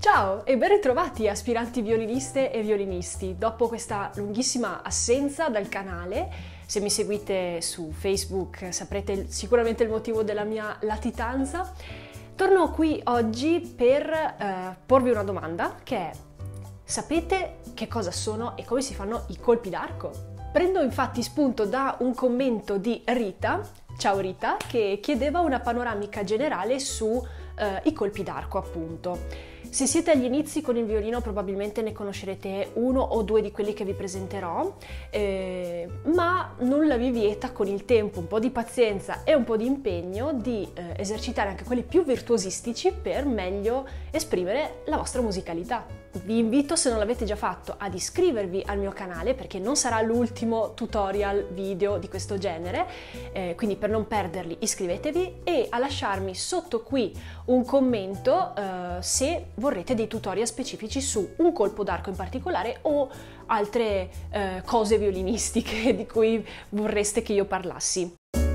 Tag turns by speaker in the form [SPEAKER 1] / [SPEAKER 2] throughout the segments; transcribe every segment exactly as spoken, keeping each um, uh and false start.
[SPEAKER 1] Ciao e ben ritrovati aspiranti violiniste e violinisti. Dopo questa lunghissima assenza dal canale, se mi seguite su Facebook saprete sicuramente il motivo della mia latitanza, torno qui oggi per eh, porvi una domanda che è: sapete che cosa sono e come si fanno i colpi d'arco? Prendo infatti spunto da un commento di Rita, ciao Rita, che chiedeva una panoramica generale su eh, i colpi d'arco appunto. Se siete agli inizi con il violino probabilmente ne conoscerete uno o due di quelli che vi presenterò, eh, ma nulla vi vieta con il tempo, un po' di pazienza e un po' di impegno di eh, esercitare anche quelli più virtuosistici per meglio esprimere la vostra musicalità. Vi invito, se non l'avete già fatto, ad iscrivervi al mio canale perché non sarà l'ultimo tutorial video di questo genere, eh, quindi per non perderli iscrivetevi e a lasciarmi sotto qui un commento eh, se vorrete dei tutorial specifici su un colpo d'arco in particolare o altre eh, cose violinistiche di cui vorreste che io parlassi.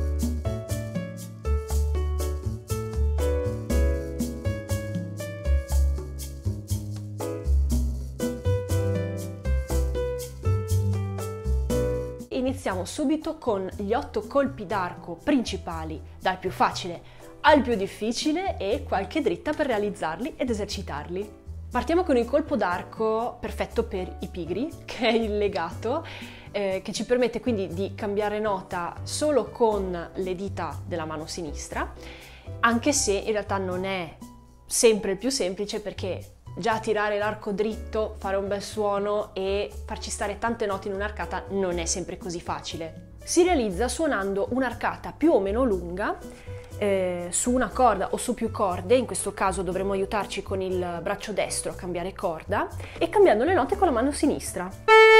[SPEAKER 1] Iniziamo subito con gli otto colpi d'arco principali, dal più facile al più difficile e qualche dritta per realizzarli ed esercitarli. Partiamo con il colpo d'arco perfetto per i pigri, che è il legato, eh, che ci permette quindi di cambiare nota solo con le dita della mano sinistra, anche se in realtà non è sempre il più semplice perché già tirare l'arco dritto, fare un bel suono e farci stare tante note in un'arcata non è sempre così facile. Si realizza suonando un'arcata più o meno lunga eh, su una corda o su più corde, in questo caso dovremo aiutarci con il braccio destro a cambiare corda e cambiando le note con la mano sinistra.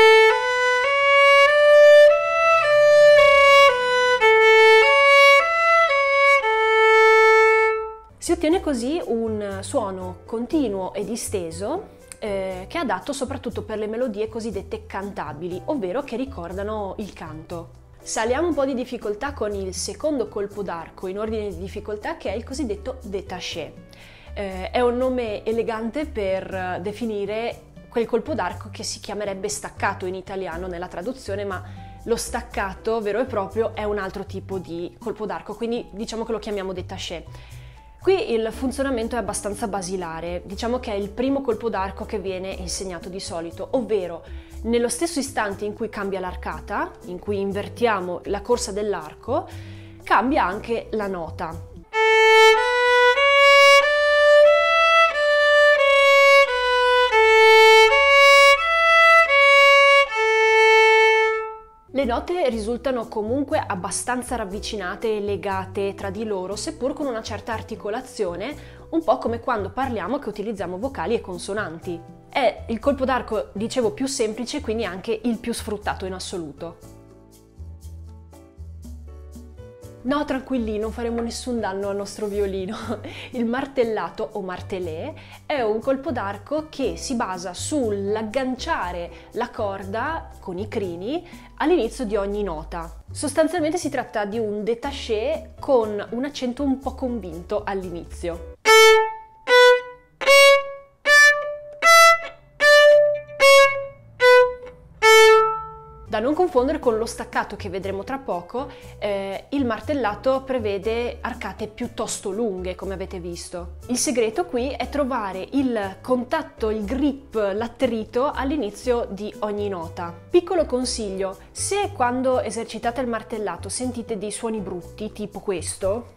[SPEAKER 1] Si ottiene così un suono continuo e disteso eh, che è adatto soprattutto per le melodie cosiddette cantabili, ovvero che ricordano il canto. Saliamo un po' di difficoltà con il secondo colpo d'arco in ordine di difficoltà, che è il cosiddetto détaché. Eh, è un nome elegante per definire quel colpo d'arco che si chiamerebbe staccato in italiano nella traduzione, ma lo staccato vero e proprio è un altro tipo di colpo d'arco, quindi diciamo che lo chiamiamo détaché. Qui il funzionamento è abbastanza basilare, diciamo che è il primo colpo d'arco che viene insegnato di solito, ovvero nello stesso istante in cui cambia l'arcata, in cui invertiamo la corsa dell'arco, cambia anche la nota. Le note risultano comunque abbastanza ravvicinate e legate tra di loro, seppur con una certa articolazione, un po' come quando parliamo che utilizziamo vocali e consonanti. È il colpo d'arco, dicevo, più semplice, quindi anche il più sfruttato in assoluto. No, tranquilli, non faremo nessun danno al nostro violino. Il martellato o martelé è un colpo d'arco che si basa sull'agganciare la corda con i crini all'inizio di ogni nota. Sostanzialmente si tratta di un détaché con un accento un po' convinto all'inizio. Da non confondere con lo staccato che vedremo tra poco, eh, il martellato prevede arcate piuttosto lunghe, come avete visto. Il segreto qui è trovare il contatto, il grip, l'attrito all'inizio di ogni nota. Piccolo consiglio: se quando esercitate il martellato sentite dei suoni brutti, tipo questo,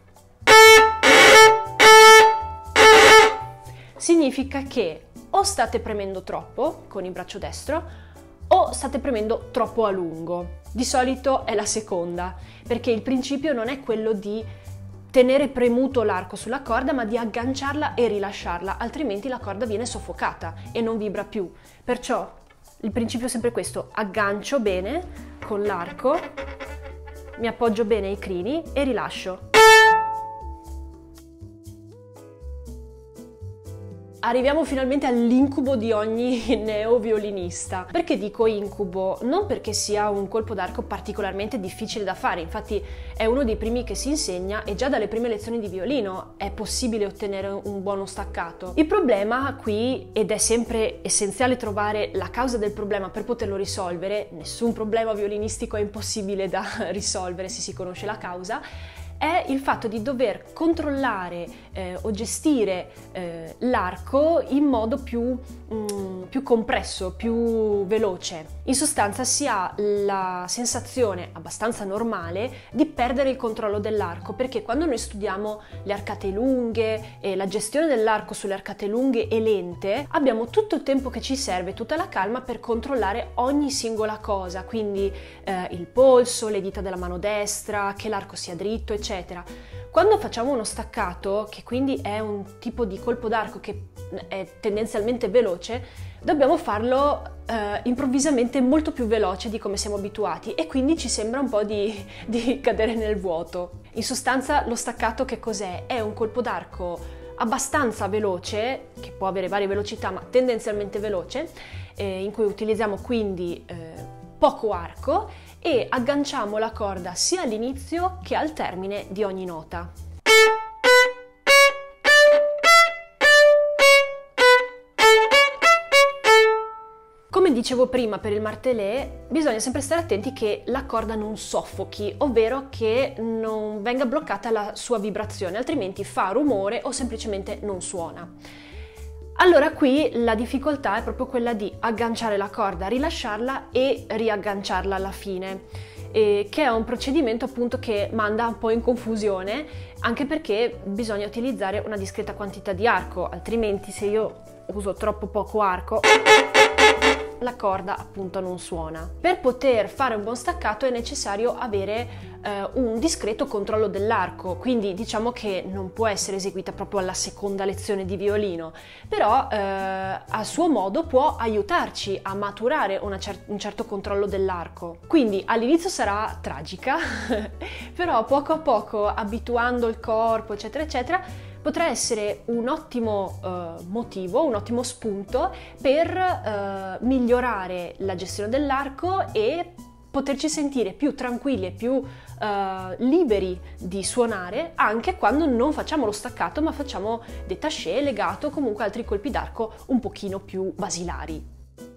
[SPEAKER 1] significa che o state premendo troppo con il braccio destro o state premendo troppo a lungo. Di solito è la seconda, perché il principio non è quello di tenere premuto l'arco sulla corda, ma di agganciarla e rilasciarla, altrimenti la corda viene soffocata e non vibra più. Perciò il principio è sempre questo: aggancio bene con l'arco, mi appoggio bene ai crini e rilascio. Arriviamo finalmente all'incubo di ogni neo violinista. Perché dico incubo? Non perché sia un colpo d'arco particolarmente difficile da fare, infatti è uno dei primi che si insegna e già dalle prime lezioni di violino è possibile ottenere un buono staccato. Il problema qui, ed è sempre essenziale trovare la causa del problema per poterlo risolvere, nessun problema violinistico è impossibile da risolvere se si conosce la causa, è il fatto di dover controllare eh, o gestire eh, l'arco in modo più, mm, più compresso, più veloce. In sostanza si ha la sensazione abbastanza normale di perdere il controllo dell'arco, perché quando noi studiamo le arcate lunghe e la gestione dell'arco sulle arcate lunghe e lente, abbiamo tutto il tempo che ci serve, tutta la calma per controllare ogni singola cosa, quindi eh, il polso, le dita della mano destra, che l'arco sia dritto, eccetera. Quando facciamo uno staccato, che quindi è un tipo di colpo d'arco che è tendenzialmente veloce, dobbiamo farlo eh, improvvisamente molto più veloce di come siamo abituati e quindi ci sembra un po' di, di cadere nel vuoto. In sostanza lo staccato che cos'è? È un colpo d'arco abbastanza veloce, che può avere varie velocità ma tendenzialmente veloce, eh, in cui utilizziamo quindi eh, poco arco e agganciamo la corda sia all'inizio che al termine di ogni nota. Come dicevo prima per il martelé, bisogna sempre stare attenti che la corda non soffochi, ovvero che non venga bloccata la sua vibrazione, altrimenti fa rumore o semplicemente non suona. Allora qui la difficoltà è proprio quella di agganciare la corda, rilasciarla e riagganciarla alla fine, eh, che è un procedimento appunto che manda un po' in confusione, anche perché bisogna utilizzare una discreta quantità di arco, altrimenti se io uso troppo poco arco la corda appunto non suona. Per poter fare un buon staccato è necessario avere eh, un discreto controllo dell'arco, quindi diciamo che non può essere eseguita proprio alla seconda lezione di violino, però eh, a suo modo può aiutarci a maturare una cer- un certo controllo dell'arco. Quindi all'inizio sarà tragica, però poco a poco, abituando il corpo eccetera eccetera, potrà essere un ottimo uh, motivo, un ottimo spunto per uh, migliorare la gestione dell'arco e poterci sentire più tranquilli e più uh, liberi di suonare anche quando non facciamo lo staccato ma facciamo détaché, legato o comunque altri colpi d'arco un pochino più basilari.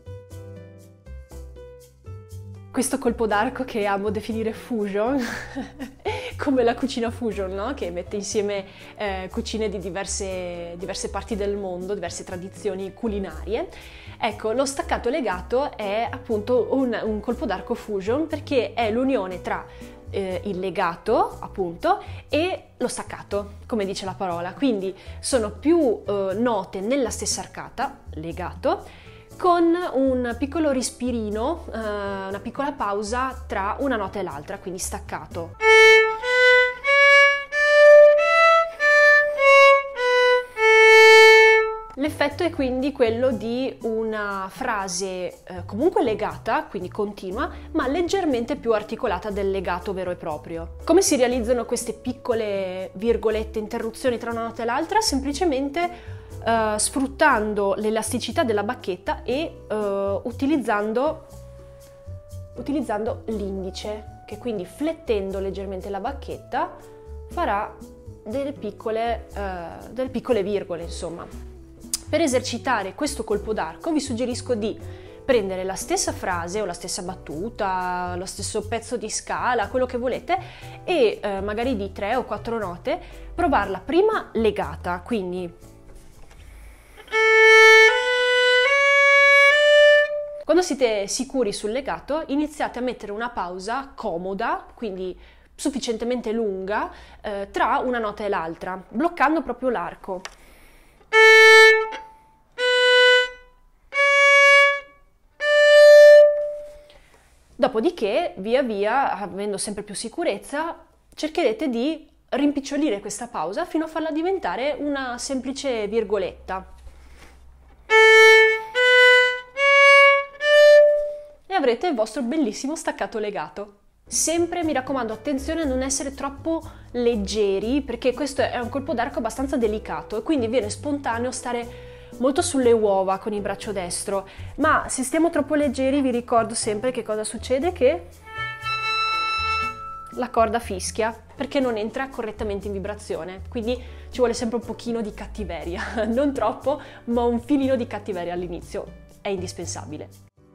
[SPEAKER 1] Questo colpo d'arco che amo definire fusion, come la cucina fusion, no? Che mette insieme eh, cucine di diverse, diverse parti del mondo, diverse tradizioni culinarie. Ecco, lo staccato legato è appunto un, un colpo d'arco fusion perché è l'unione tra eh, il legato, appunto, e lo staccato, come dice la parola. Quindi sono più eh, note nella stessa arcata, legato, con un piccolo respirino, eh, una piccola pausa tra una nota e l'altra, quindi staccato. L'effetto è quindi quello di una frase eh, comunque legata, quindi continua, ma leggermente più articolata del legato vero e proprio. Come si realizzano queste piccole virgolette, interruzioni tra una nota e l'altra? Semplicemente Uh, sfruttando l'elasticità della bacchetta e uh, utilizzando, utilizzando l'indice, che quindi flettendo leggermente la bacchetta farà delle piccole, uh, delle piccole virgole, insomma. Per esercitare questo colpo d'arco vi suggerisco di prendere la stessa frase o la stessa battuta, lo stesso pezzo di scala, quello che volete, e uh, magari di tre o quattro note provarla prima legata, quindi quando siete sicuri sul legato, iniziate a mettere una pausa comoda, quindi sufficientemente lunga, eh, tra una nota e l'altra, bloccando proprio l'arco. Dopodiché, via via, avendo sempre più sicurezza, cercherete di rimpicciolire questa pausa fino a farla diventare una semplice virgoletta. E avrete il vostro bellissimo staccato legato. Sempre mi raccomando, attenzione a non essere troppo leggeri, perché questo è un colpo d'arco abbastanza delicato e quindi viene spontaneo stare molto sulle uova con il braccio destro, ma se stiamo troppo leggeri vi ricordo sempre che cosa succede, che la corda fischia perché non entra correttamente in vibrazione, quindi ci vuole sempre un pochino di cattiveria, non troppo, ma un filino di cattiveria all'inizio è indispensabile.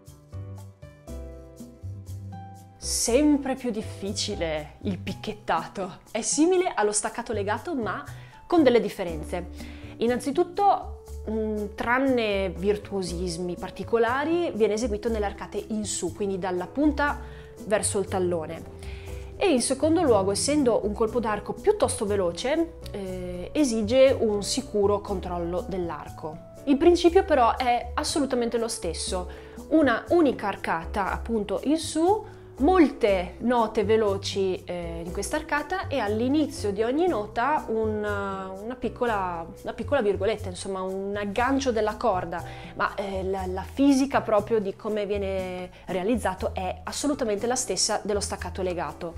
[SPEAKER 1] Sempre più difficile il picchettato, è simile allo staccato legato ma con delle differenze. Innanzitutto, mh, tranne virtuosismi particolari, viene eseguito nelle arcate in su, quindi dalla punta verso il tallone. E in secondo luogo, essendo un colpo d'arco piuttosto veloce, eh, esige un sicuro controllo dell'arco. Il principio però è assolutamente lo stesso, una unica arcata appunto in su, molte note veloci eh, in questa arcata e all'inizio di ogni nota una, una, piccola, una piccola virgoletta, insomma un aggancio della corda, ma eh, la, la fisica proprio di come viene realizzato è assolutamente la stessa dello staccato legato.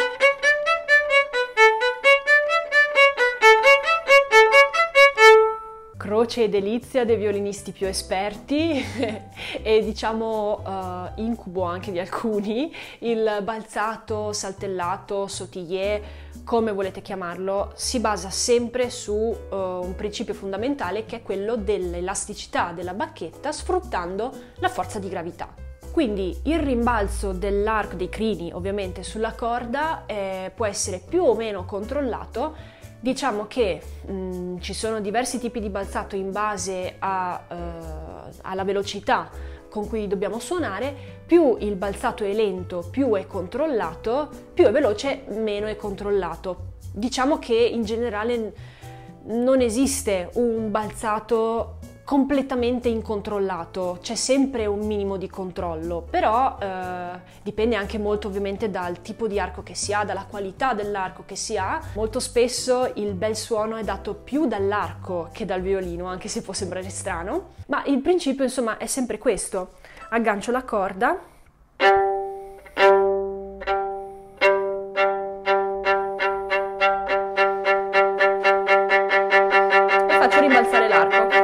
[SPEAKER 1] Croce e delizia dei violinisti più esperti e diciamo uh, incubo anche di alcuni, il balzato, saltellato, sautillé, come volete chiamarlo, si basa sempre su uh, un principio fondamentale che è quello dell'elasticità della bacchetta sfruttando la forza di gravità. Quindi il rimbalzo dell'arco dei crini ovviamente sulla corda eh, può essere più o meno controllato. Diciamo che mh, ci sono diversi tipi di balzato in base a, uh, alla velocità con cui dobbiamo suonare. Più il balzato è lento, più è controllato, più è veloce, meno è controllato. Diciamo che in generale non esiste un balzato completamente incontrollato, c'è sempre un minimo di controllo, però eh, dipende anche molto ovviamente dal tipo di arco che si ha, dalla qualità dell'arco che si ha. Molto spesso il bel suono è dato più dall'arco che dal violino, anche se può sembrare strano, ma il principio insomma è sempre questo: aggancio la corda e faccio rimbalzare l'arco.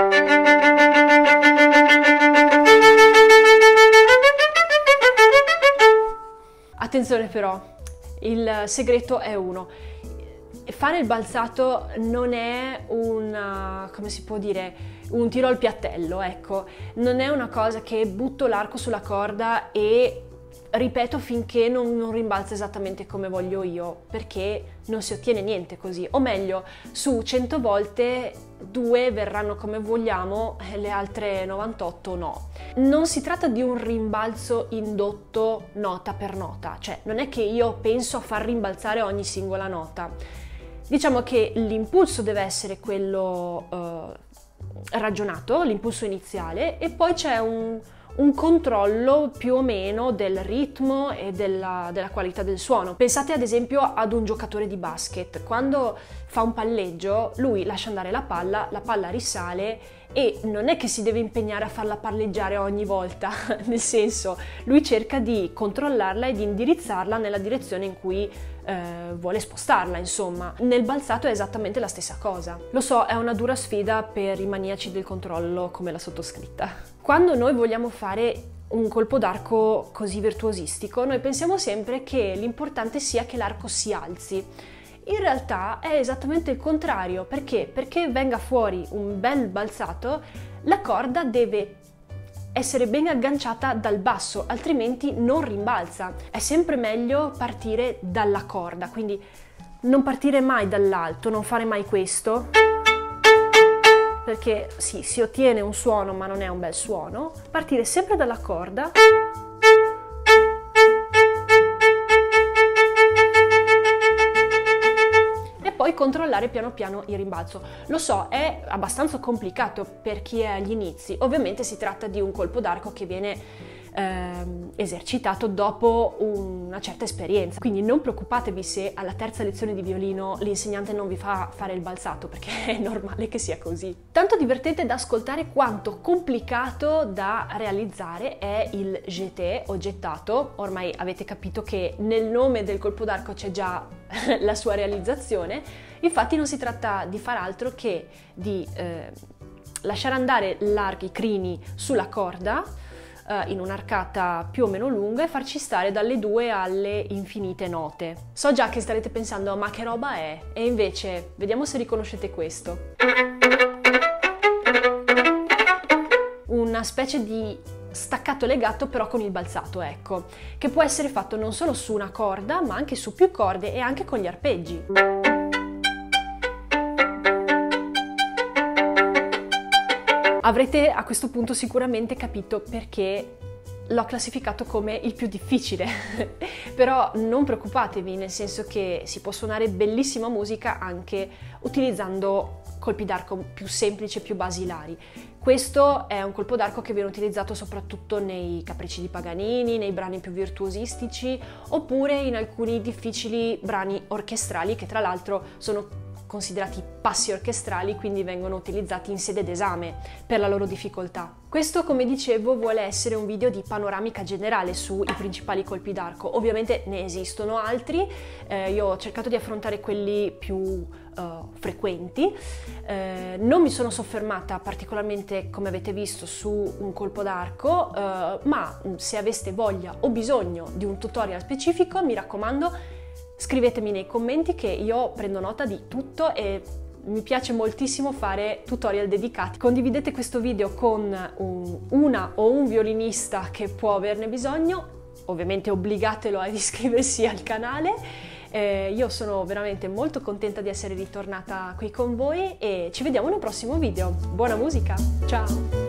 [SPEAKER 1] Attenzione però, il segreto è uno: fare il balzato non è un, come si può dire, un tiro al piattello, ecco, non è una cosa che butto l'arco sulla corda e ripeto finché non, non rimbalza esattamente come voglio io, perché non si ottiene niente così, o meglio, su cento volte due verranno come vogliamo e le altre novantotto no. Non si tratta di un rimbalzo indotto nota per nota, cioè non è che io penso a far rimbalzare ogni singola nota. Diciamo che l'impulso deve essere quello eh, ragionato, l'impulso iniziale, e poi c'è un un controllo più o meno del ritmo e della, della qualità del suono. Pensate ad esempio ad un giocatore di basket: quando fa un palleggio lui lascia andare la palla, la palla risale e non è che si deve impegnare a farla palleggiare ogni volta, nel senso, lui cerca di controllarla e di indirizzarla nella direzione in cui eh, vuole spostarla, insomma. Nel balzato è esattamente la stessa cosa. Lo so, è una dura sfida per i maniaci del controllo come la sottoscritta. Quando noi vogliamo fare un colpo d'arco così virtuosistico, noi pensiamo sempre che l'importante sia che l'arco si alzi. In realtà è esattamente il contrario. Perché? Perché venga fuori un bel balzato, la corda deve essere ben agganciata dal basso, altrimenti non rimbalza. È sempre meglio partire dalla corda, quindi non partire mai dall'alto, non fare mai questo, perché sì, si ottiene un suono ma non è un bel suono. Partire sempre dalla corda e poi controllare piano piano il rimbalzo. Lo so, è abbastanza complicato per chi è agli inizi. Ovviamente si tratta di un colpo d'arco che viene ehm, esercitato dopo una certa esperienza, quindi non preoccupatevi se alla terza lezione di violino l'insegnante non vi fa fare il balzato, perché è normale che sia così. Tanto divertente da ascoltare quanto complicato da realizzare è il jeté o gettato. Ormai avete capito che nel nome del colpo d'arco c'è già la sua realizzazione. Infatti non si tratta di far altro che di eh, lasciare andare l'arco, i crini sulla corda eh, in un'arcata più o meno lunga e farci stare dalle due alle infinite note. So già che starete pensando ma che roba è? E invece vediamo se riconoscete questo. Una specie di staccato legato però con il balzato, ecco, che può essere fatto non solo su una corda ma anche su più corde e anche con gli arpeggi. Avrete a questo punto sicuramente capito perché l'ho classificato come il più difficile, però non preoccupatevi, nel senso che si può suonare bellissima musica anche utilizzando colpi d'arco più semplici e più basilari. Questo è un colpo d'arco che viene utilizzato soprattutto nei capricci di Paganini, nei brani più virtuosistici, oppure in alcuni difficili brani orchestrali che tra l'altro sono considerati passi orchestrali, quindi vengono utilizzati in sede d'esame per la loro difficoltà. Questo, come dicevo, vuole essere un video di panoramica generale sui principali colpi d'arco. Ovviamente ne esistono altri, eh, io ho cercato di affrontare quelli più uh, frequenti. Eh, non mi sono soffermata particolarmente, come avete visto, su un colpo d'arco, uh, ma se aveste voglia o bisogno di un tutorial specifico, mi raccomando, scrivetemi nei commenti che io prendo nota di tutto e mi piace moltissimo fare tutorial dedicati. Condividete questo video con un, una o un violinista che può averne bisogno, ovviamente obbligatelo ad iscriversi al canale. Eh, io sono veramente molto contenta di essere ritornata qui con voi e ci vediamo nel prossimo video. Buona musica, ciao!